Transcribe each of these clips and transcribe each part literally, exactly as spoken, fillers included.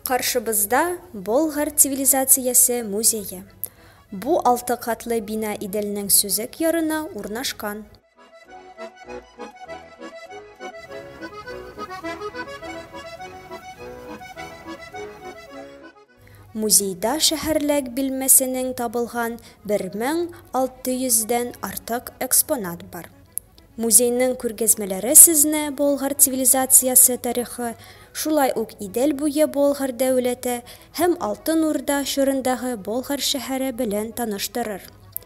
Каршыбызда Болгар цивилизациясе музейі. Бу алты катлы бина Иделнең сүзек ярына урнашкан. Музейда шәһәрлек билмәсенең табылган бер мең алты йөздән артык экспонат бар. Музейның күргәзмәләре сезне Болгар цивилизациясе тарихы, шулай ук Идел буе Болгар дәүләте һәм Алтын Урда чорындагы Болгар шәһәре белән таныштырыр.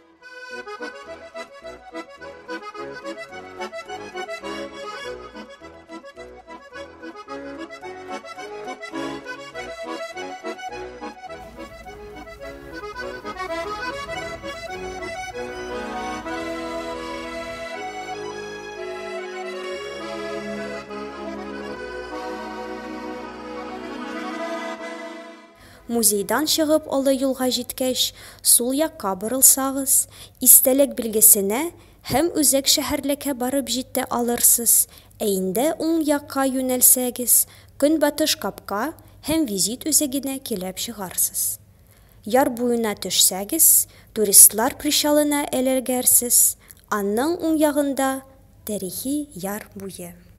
Музейдан чыгып олы юлга җиткәч, сул якка борылсагыз, истәлек билгесенә һәм үзәк шәһәрлеккә барып җитә алырсыз. Ә инде уң якка юнәлсәгез, көнбатыш капка һәм визит үзәгенә килеп чыгарсыз. Яр буена төшсәгез, туристлар причалына эләгәрсез. Аның уң ягында тарихи яр буе.